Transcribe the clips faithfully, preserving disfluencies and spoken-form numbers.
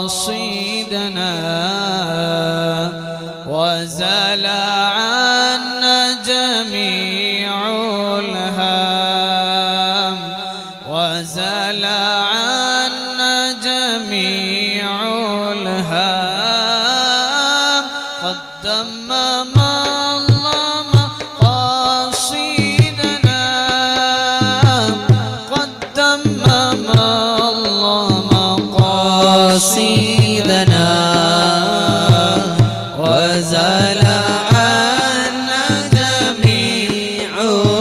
مقاصدنا وزال عنا جميع الهام وزال عنا جميع الهام قد تمم الله مقاصدنا قد تمم الله مقاصدنا وزال عنا جميع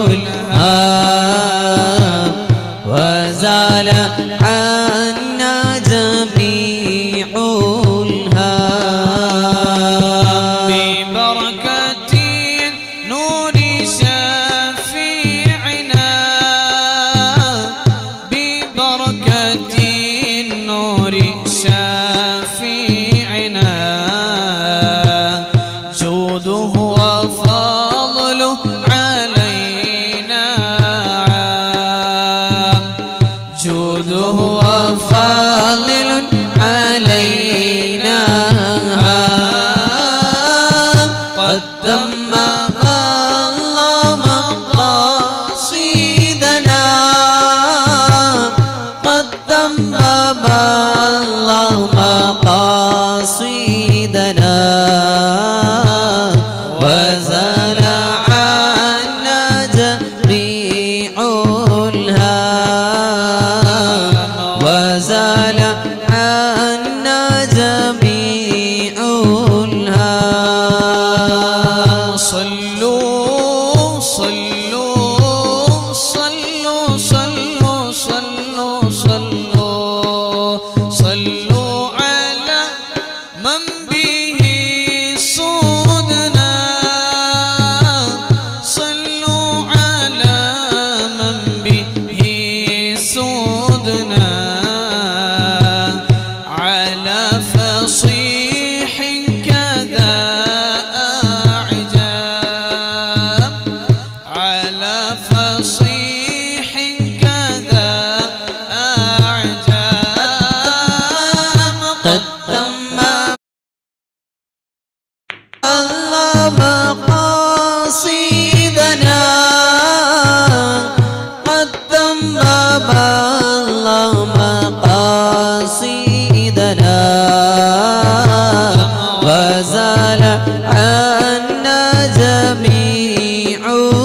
الهام وزال عنا جميع الهام ببركة نور شفيعنا ببركة النور شفيعنا جوده وفضله علينا عام جوده وفضل علينا عام قد تمم الله مقاصدنا قد تمم الله مقاصدنا وزال عنا جميع الهام وزال عنا جميع الهام صلوا صلوا صلوا صلوا صلوا صلوا صلوا على من به صودنا صلوا على من به صودنا على فصيح كذا أعجاب على فصيح كذا أعجاب قد تم الله مقاصدنا قد تم الله مقاصدنا وزال عنا جميع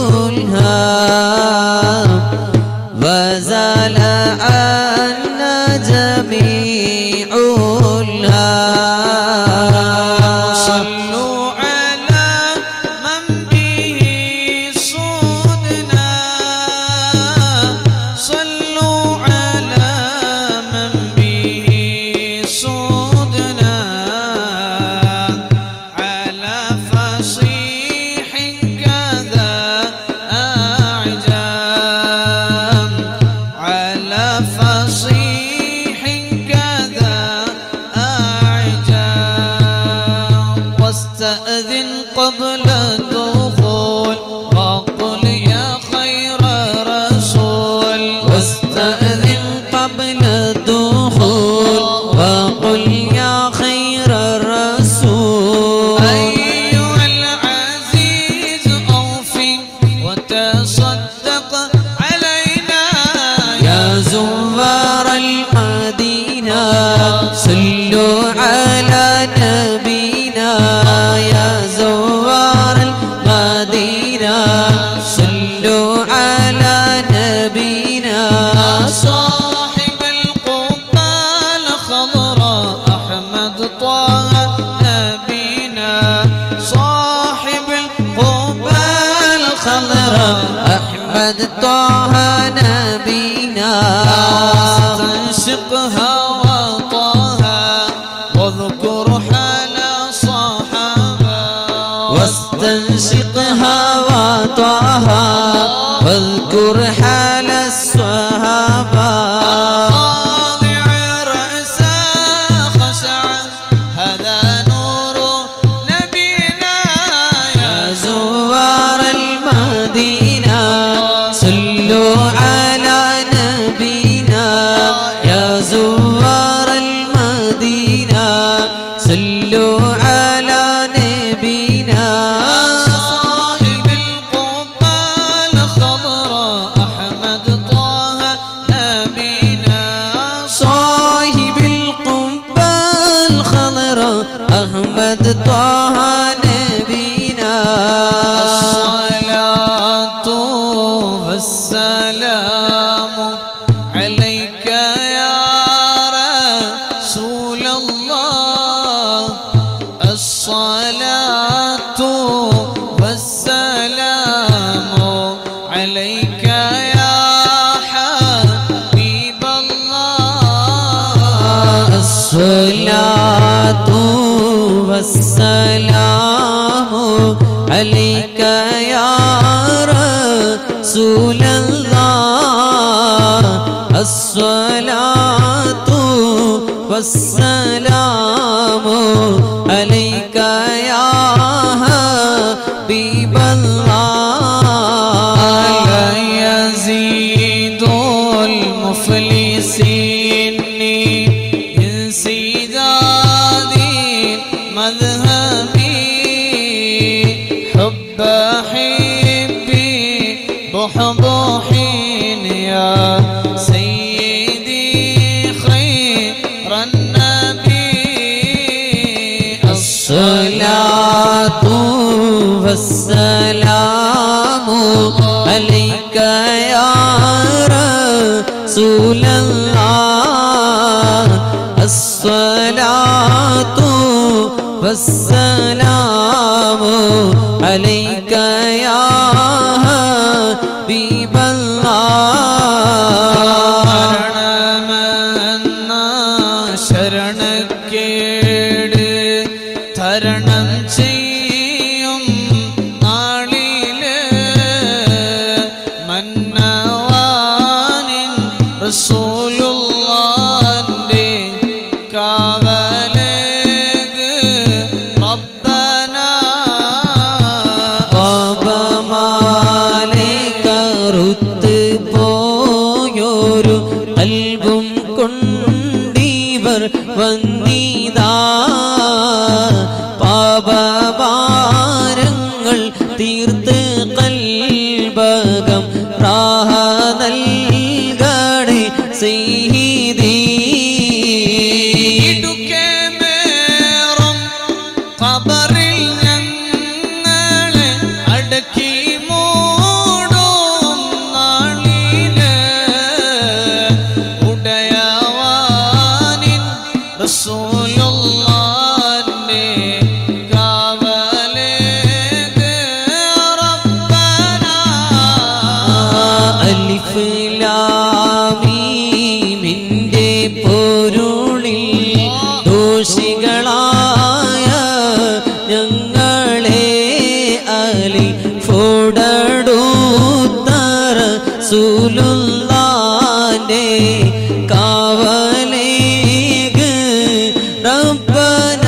الهام وزال عنا جميع الهام صلوا على من به صودنا صلوا على من به صودنا على فصيح كذا أعجاب على فصيح كذا أعجاب واستأذن قبل الدخول وقل يا خير رسول واستأذن قبل الدخول وقل يا خير الرسول أيها العزيز أوفي وتصدق علينا يا زوار المدينة صلوا على نبينا يا زوار المدينة صلوا على نبينا صاحب القبة الخضراء أحمد طه نبينا صاحب القبة الخضراء أحمد طه نبينا استنشقها وطاها واذكر حال صحابة واستنشقها وطاها واذكر حال الصحابة خاضع رأسا خشعا هذا نور نبينا يا زوار المدينة صلوا على نبينا يا زوار المدينة مدينة صلوا على نبينا صاحب القبة الخضراء أحمد طه نبينا صاحب القبة الخضراء أحمد طه نبينا الصلاة والسلام عليك يا رسول الله الصلاة والسلام عليك يا حبيب الله الصلاة والسلام عليك يا رسول الله الصلاة والسلام عليك يا حبيب الله لا يزيد المفلسين انسدادي مذهبي حب حبي بحبوحين يا سيدي خير النبي الصلاة والسلام عليك يا رسول الله الصلاة والسلام عليك يا حبيب الله ശരണക്കേട് തരണം ചെയ്യും നാളില് മന്നവാനിൻ റസൂലുള്ളാന്റെ കാവലേക് റബ്ബന പാപമാലെ കറുത്ത് പോയൊരു കൽബും കൊണ്ടിവർ വന്നിതാ പാപഭാരങ്ങൾ തീർത്ത് കൽബകം റാഹ നൽകണേ സയ്യിദീ ഇടുക്കേമേറും ഖബറിൽ ഞങ്ങളെ അടക്കി മൂടും നാളില് ഉടയവാനിൻ റസൂലുള്ളാന്റെ കാവലേക് റബ്ബന അലിഫ് ലാം മീമിന്റെ പൊരുളിൽ ദോഷികളായ ഞങ്ങളെ അലിഫോടടുത്ത റസൂലുള്ളാന്റെ കാവലേക് റബ്ബന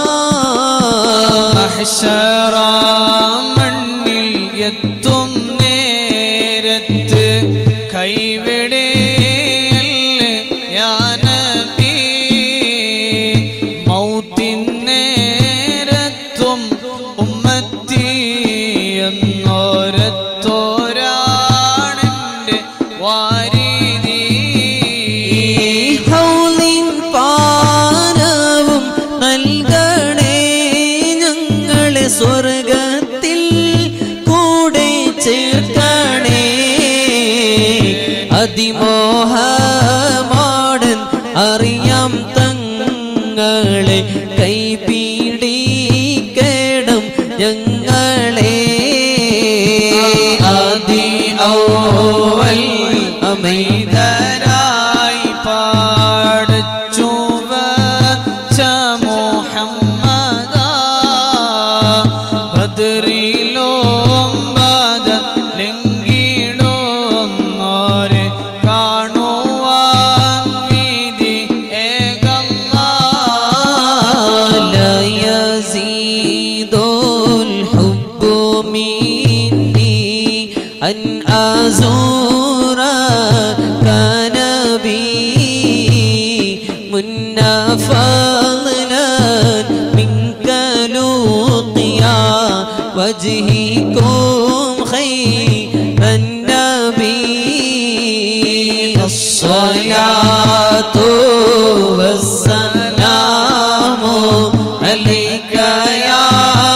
മഹ്ശറ മണ്ണിൽ എത്തും നേരത്ത് കൈവിടേയല്ലേ യാ നബി മൗത്തിൻ നേരത്തും ഉമ്മത്തി എന്നോരത്തോരാണെൻ്റെ വാരിധി ഹൗലിൻ പാനവും നൽകണേ ഞങ്ങളെ സ്വർഗത്തിൽ കൂടെ ചേർക്കണേ അതിമോഹമാടൻ അറിയാം തങ്ങളെ കൈപിടിക്കണം ഞങ്ങളെ ആദി ഔവൽ അമൈദരായി പാടച്ചുവ ച മുഹമ്മദ ബദറിലും ബദലിങ്കിടുന്നോരെ കാണുവാൻ വിധി ഏകല്ലാ ലാ إن فضلا منك لقيا وجهكم خير النبي الصلاة والسلام عليك يا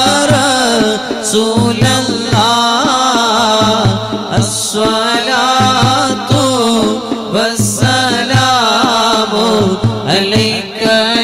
رسول الله الصلاة والسلام عليك